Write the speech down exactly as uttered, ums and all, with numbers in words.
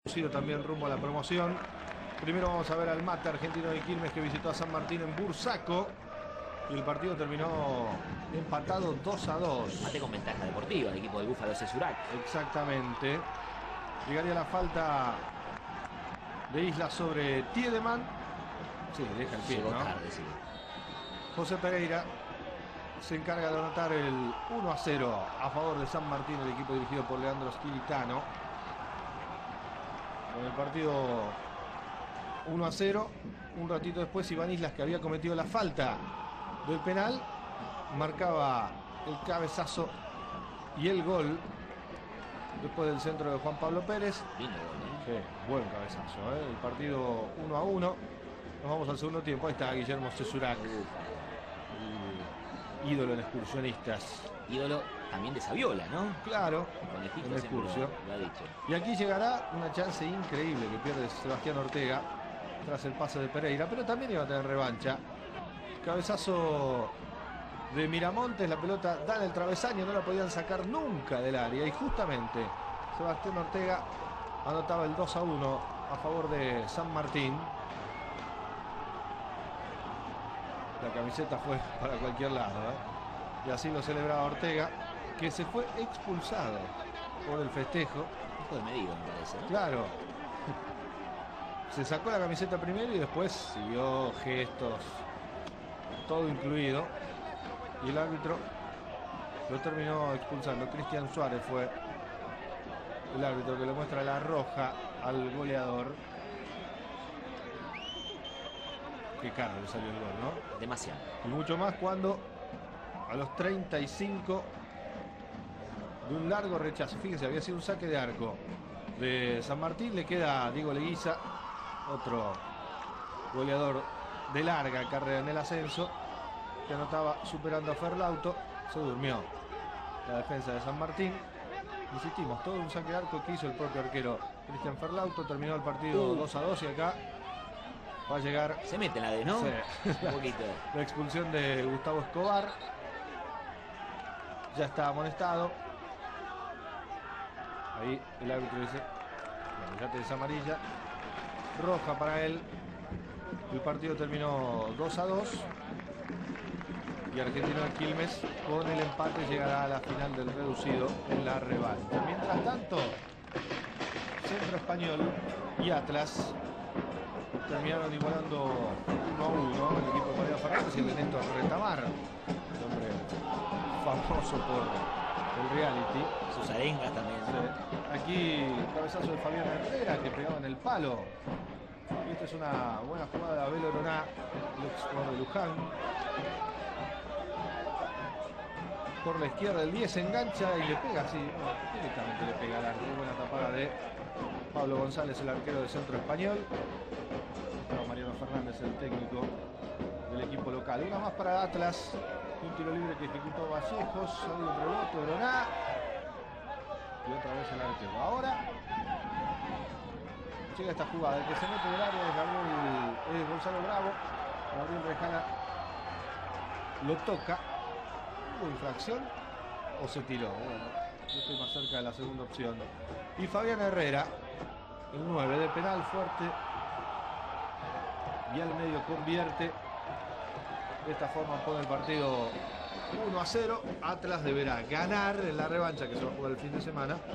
Sido también rumbo a la promoción. Primero vamos a ver al Mate argentino de Quilmes, que visitó a San Martín en Bursaco y el partido terminó empatado dos a dos. Mate con ventaja deportiva el equipo del Búfalo Cesural. Exactamente. Llegaría la falta de Isla sobre Tiedemann. Sí, deja el pie, Llegó ¿no? tarde, sí. José Pereira se encarga de anotar el uno a cero a favor de San Martín, el equipo dirigido por Leandro Squilitano. Con el partido uno a cero, un ratito después Iván Islas, que había cometido la falta del penal, marcaba el cabezazo y el gol después del centro de Juan Pablo Pérez. Lindo gol, ¿eh? Sí, buen cabezazo, ¿eh? El partido uno a uno. Nos vamos al segundo tiempo. Ahí está Guillermo Cesurac, el ídolo en excursionistas. Ídolo también de Saviola, ¿no? Claro, Conejito en el siempre Excursio. lo, lo ha dicho. Y aquí llegará una chance increíble que pierde Sebastián Ortega tras el pase de Pereira, pero también iba a tener revancha. Cabezazo de Miramontes, la pelota da en el travesaño, no la podían sacar nunca del área y justamente Sebastián Ortega anotaba el dos a uno a favor de San Martín. La camiseta fue para cualquier lado, ¿eh? Y así lo celebraba Ortega, que se fue expulsado por el festejo. Hijo de medido, me parece, ¿no? Claro. Se sacó la camiseta primero y después siguió gestos, todo incluido. Y el árbitro lo terminó expulsando. Cristian Suárez fue el árbitro que le muestra la roja al goleador. Qué caro le salió el gol, ¿no? Demasiado. Y mucho más cuando a los treinta y cinco de un largo rechazo, fíjense, había sido un saque de arco de San Martín, le queda a Diego Leguiza, otro goleador de larga carrera en el ascenso, que anotaba superando a Ferlauto. Se durmió la defensa de San Martín. Insistimos, todo un saque de arco que hizo el propio arquero Cristian Ferlauto. Terminó el partido Uh. dos a dos y acá va a llegar, Se mete en la de, ¿no? sí, Un poquito. la expulsión de Gustavo Escobar. Ya está amonestado. Ahí el árbitro dice, bueno, ya tenés amarilla, roja para él. El partido terminó dos a dos y Argentino de Quilmes con el empate llegará a la final del reducido en la revancha. Mientras tanto, Centro Español y Atlas terminaron igualando uno a uno. El equipo de María Fernández y el de Néstor Retamar, el hombre famoso por el reality. Sus arengas también. Sí. Aquí cabezazo de Fabián Herrera, que pegaba en el palo. Y esta es una buena jugada de Abel Oroná, el ex jugador de Luján. Por la izquierda el diez engancha y le pega así, no, directamente le pega al arco. Buena tapada de Pablo González, el arquero de Centro Español. Estaba Mariano Fernández, el técnico del equipo local. Una más para Atlas. Un tiro libre que ejecutó Vallejos. Sale un rebote de Oroná. Y otra vez el arquero. Ahora llega esta jugada. El que se mete en el área es, Gabriel, es Gonzalo Bravo. Gabriel Rejana lo toca. ¿Hubo infracción o se tiró? Bueno, yo estoy más cerca de la segunda opción. Y Fabián Herrera, el nueve de penal fuerte. Y al medio convierte. De esta forma pone el partido uno a cero. Atlas deberá ganar en la revancha que se va a jugar el fin de semana.